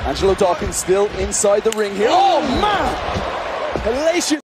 Angelo Dawkins still inside the ring here. Oh man! Hellacious.